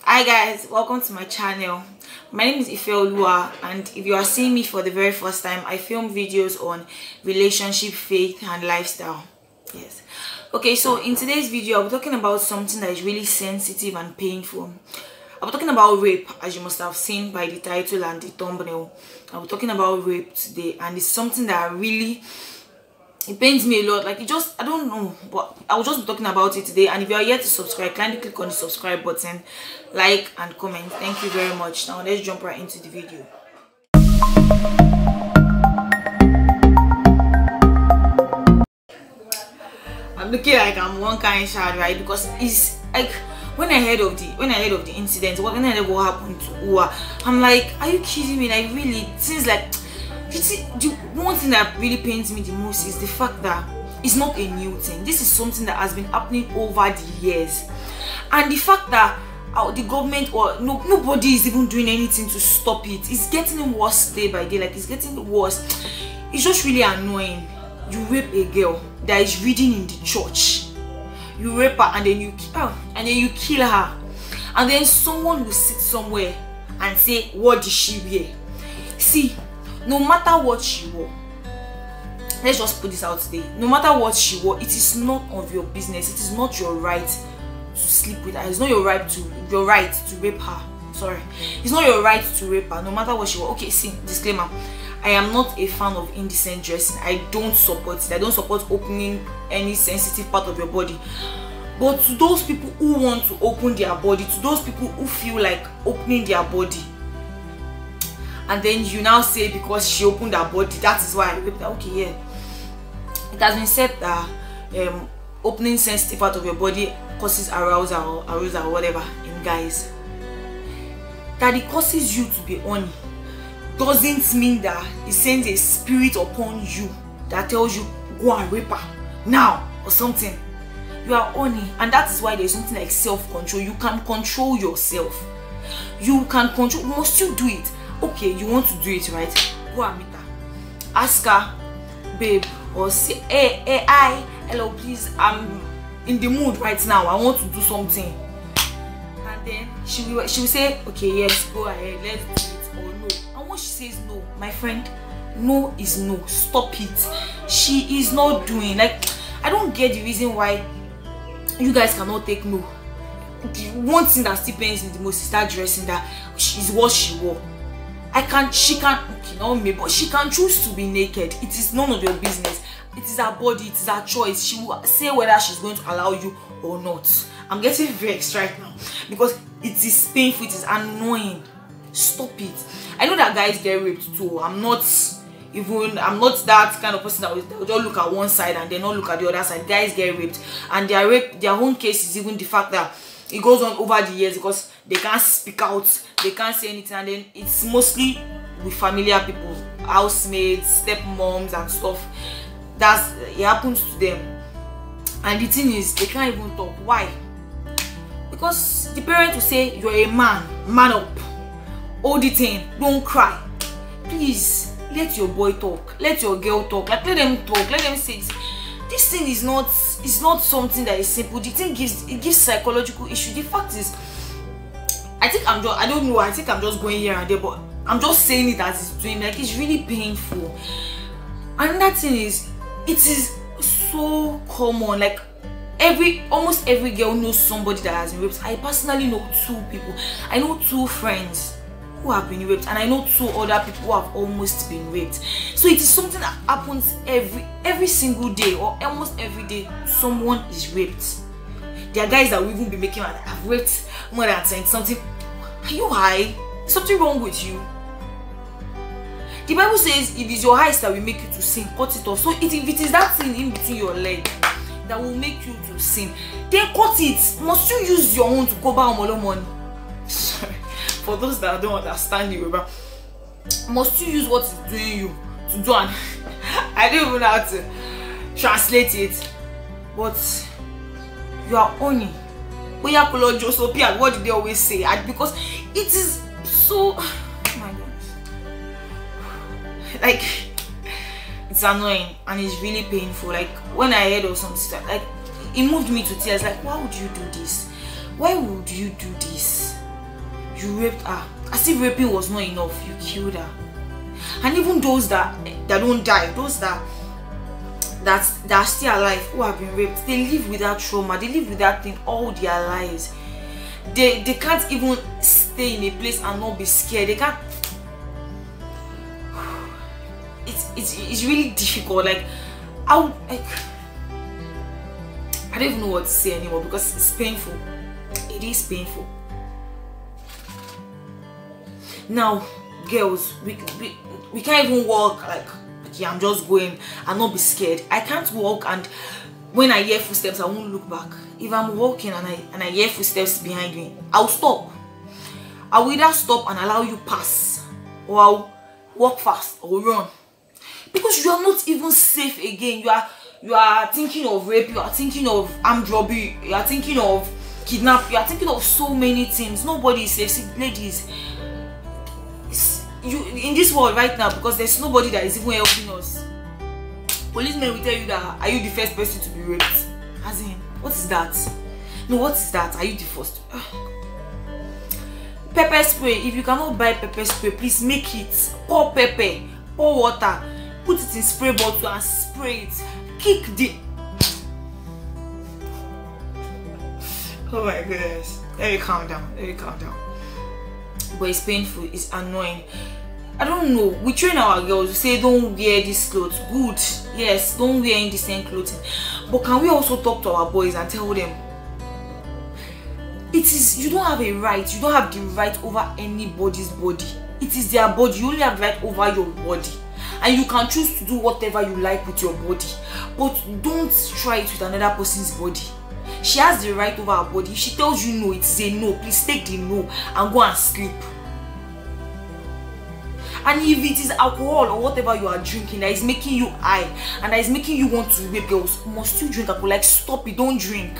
Hi guys, welcome to my channel. My name is Ifeoluwa, and if you are seeing me for the very first time, I film videos on relationship, faith and lifestyle. Yes. Okay, so in today's video I'll be talking about something that is really sensitive and painful. I'll be talking about rape, as you must have seen by the title and the thumbnail. I'll be talking about rape today, and it's something that really, it pains me a lot. Like, I don't know, but I'll just be talking about it today. And if you are yet to subscribe, kindly click on the subscribe button, like and comment. Thank you very much. Now let's jump right into the video. I'm looking like I'm one kind of child, right? Because it's like when I heard of the incident, when I heard what happened to Uwa, I'm like, are you kidding me? Like, really, it seems like, you see, the one thing that really pains me the most is the fact that it's not a new thing. This is something that has been happening over the years, and the fact that the government or nobody is even doing anything to stop it. It's getting worse day by day. Like, it's getting worse. It's just really annoying. You rape a girl that is reading in the church. You rape her and then you kill her, and then someone will sit somewhere and say, what did she wear? See, no matter what she wore, let's just put this out today, no matter what she wore, it is not of your business. It is not your right to sleep with her. It's not your right to rape her. Sorry, it's not your right to rape her, no matter what she wore. Okay, see, disclaimer, I am not a fan of indecent dressing. I don't support it. I don't support opening any sensitive part of your body. But to those people who want to open their body, to those people who feel like opening their body, and then you now say because she opened her body, that is why I raped her. Okay, yeah. It has been said that opening sensitive part of your body causes arousal or whatever in guys. That it causes you to be horny doesn't mean that it sends a spirit upon you that tells you go and rape her now or something. You are horny, and that is why there's something like self-control. You can control yourself. You can control. Must you do it? Okay, you want to do it, right? Go and meet her. Ask her, babe, or say, hey, hello, please, I'm in the mood right now. I want to do something. And then she will say, okay, yes, go ahead, let's do it, or no. And when she says no, my friend, no is no. Stop it. She is not doing, like, I don't get the reason why you guys cannot take no. The one thing that still pains me the most is that dressing, that is what she wore. She can, okay, not me, but she can choose to be naked. It is none of your business. It is her body, it is her choice. She will say whether she's going to allow you or not. I'm getting vexed right now because it is painful, it is annoying. Stop it. I know that guys get raped too. I'm not that kind of person that will just look at one side and then not look at the other side. Guys get raped, and their own case is even the fact that it goes on over the years because they can't speak out, they can't say anything, and then it's mostly with familiar people, housemates, stepmoms and stuff. It happens to them, and the thing is, they can't even talk. Why? Because the parent will say, you're a man up, hold it in, don't cry, please. Let your boy talk, let your girl talk, like, let them talk, let them say this thing is not something that is simple. The thing gives psychological issue. The fact is, I think I'm just going here and there, but I'm just saying it as it's doing. Like, it's really painful. And that thing is, it is so common. Like, almost every girl knows somebody that has been raped. I personally know 2 people. I know 2 friends who have been raped, and I know 2 other people who have almost been raped. So it is something that happens every single day, or almost every day someone is raped. There are guys that will even be making like, I've raped more than 10 something. Are you high? Is something wrong with you? The Bible says if it's your eyes that will make you to sin, cut it off. So if it is that thing in between your leg that will make you to sin, then cut it. Must you use your own to cover money? Sorry. For those that don't understand Yoruba, must you use what is doing you to do? And I don't even know how to translate it, but you are owning. What did they always say? Because it is so, oh my God, like, it's annoying and it's really painful. Like, when I heard of something, like, it moved me to tears. Like, why would you do this? Why would you do this? You raped her. As if raping was not enough, you killed her. And even those that don't die, those that are still alive, who have been raped, they live with that trauma, they live with that thing all their lives. They can't even stay in a place and not be scared. They can't. It's really difficult. Like I don't even know what to say anymore because it's painful. It is painful. Now, girls, we can't even walk like, yeah, I'm just going and not be scared. I can't walk, and when I hear footsteps, I won't look back. If I'm walking and I hear footsteps behind me, I'll stop. I'll either stop and allow you pass, or I'll walk fast or run. Because you are not even safe again. You are thinking of rape, you are thinking of armed robbery, you are thinking of kidnap, you are thinking of so many things. Nobody is safe. See, ladies, you in this world right now, because there's nobody that is even helping us. Policemen will tell you that, are you the first person to be raped? As in, what is that? No, what is that? Are you the first? Pepper spray. If you cannot buy pepper spray, please make it. Pour pepper, pour water, put it in spray bottle and spray it. Kick the... Oh my goodness. Let me calm down. Let me calm down. But it's painful. It's annoying. I don't know. We train our girls. We say don't wear this clothes. Good. Yes, don't wear indecent clothing. But can we also talk to our boys and tell them, you don't have a right. You don't have the right over anybody's body. It is their body. You only have the right over your body. And you can choose to do whatever you like with your body. But don't try it with another person's body. She has the right over her body. If she tells you no, it's a no. Please take the no and go and sleep. And if it is alcohol or whatever you are drinking that is making you high and that is making you want to rape girls, must you drink alcohol? Like, stop it, don't drink.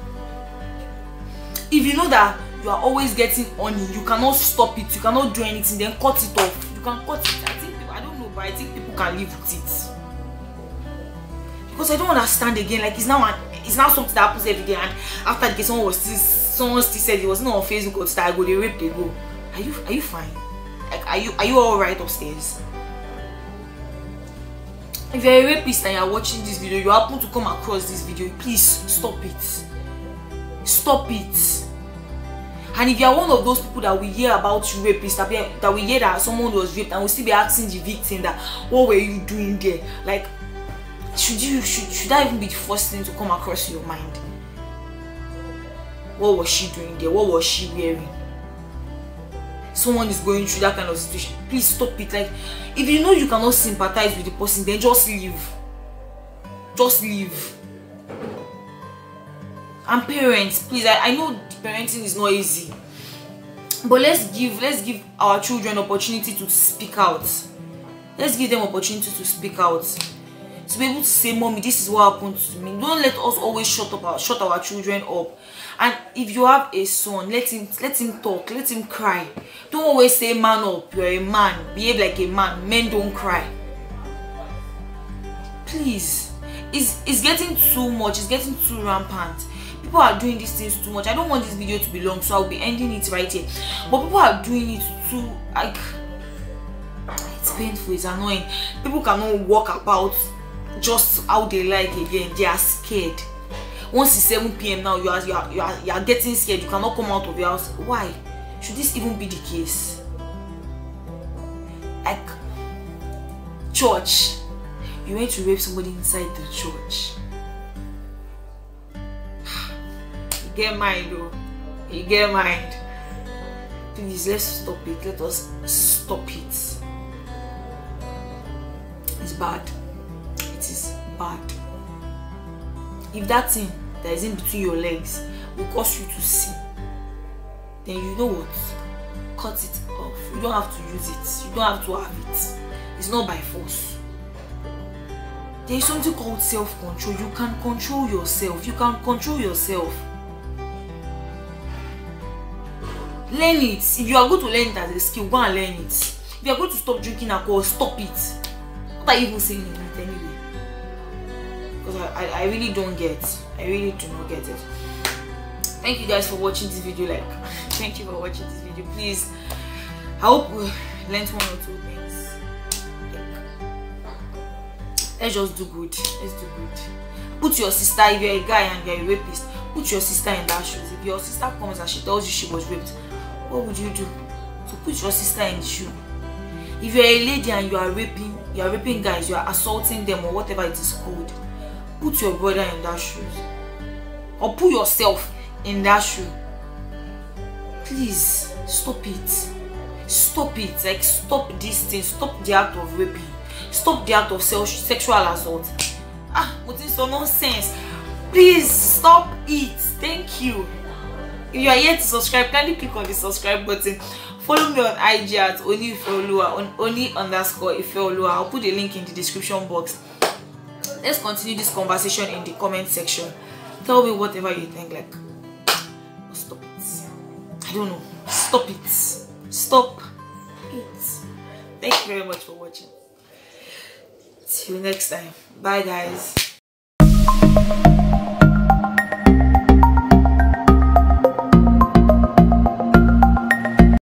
If you know that you are always getting honey, you cannot stop it, you cannot do anything, then cut it off. You can cut it. I don't know, but I think people can live with it. Because I don't understand again, like it's now something that happens every day, and after the case someone still said it was not on Facebook or style, go they rape, they go. Are you fine? Like, are you all right upstairs? If you're a rapist and you're watching this video, you happen to come across this video, please stop it. Stop it. And if you're one of those people that we hear about rapists, that we hear that someone was raped, and we still be asking the victim that, what were you doing there? Like, should that even be the first thing to come across your mind? What was she doing there? What was she wearing? Someone is going through that kind of situation. Please stop it. Like, if you know you cannot sympathize with the person, then just leave. Just leave. And parents, please, I know parenting is not easy, but let's give our children opportunity to speak out. Let's give them opportunity to speak out, to be able to say, mommy, this is what happened to me. Don't let us always shut our children up. And if you have a son, let him talk, let him cry. Don't always say, man up, you're a man, behave like a man. Men don't cry. Please. It's getting too much, it's getting too rampant. People are doing these things too much. I don't want this video to be long, so I'll be ending it right here. But people are doing it too, like, it's painful, it's annoying. People cannot walk about just how they like again. They are scared. Once it's 7 p.m. now, you are getting scared. You cannot come out of your house. Why should this even be the case? Like, church, you went to rape somebody inside the church. You get mind, though. You get mind. Please, let's stop it. Let us stop it. It's bad. It is bad. If that thing that is in between your legs will cause you to see, then you know what? Cut it off. You don't have to use it. You don't have to have it. It's not by force. There is something called self-control. You can control yourself. You can control yourself. Learn it. If you are going to learn it as a skill, go and learn it. If you are going to stop drinking alcohol, stop it. What are you even saying in it anyway? Because I really don't get. I really do not get it. thank you guys for watching this video. Like, thank you for watching this video. Please, I hope we learned one or two things. Let's just do good. Let's do good. Put your sister, if you're a guy and you're a rapist, put your sister in that shoes. If your sister comes and she tells you she was raped, what would you do? So put your sister in the shoe. If you're a lady and you are raping guys, you are assaulting them or whatever it is called, put your brother in that shoes. Or put yourself in that shoe. Please stop it. Stop it. Like, stop this thing. Stop the act of raping. Stop the act of sexual assault. What is so nonsense? Please stop it. Thank you. If you are yet to subscribe, kindly click on the subscribe button. Follow me on IG at Oni_Ifeoluwa, Oni_Ifeoluwa. I'll put the link in the description box. Let's continue this conversation in the comment section. Tell me whatever you think. Like, stop it. I don't know. Stop it. Stop it. Thank you very much for watching. See you next time. Bye, guys.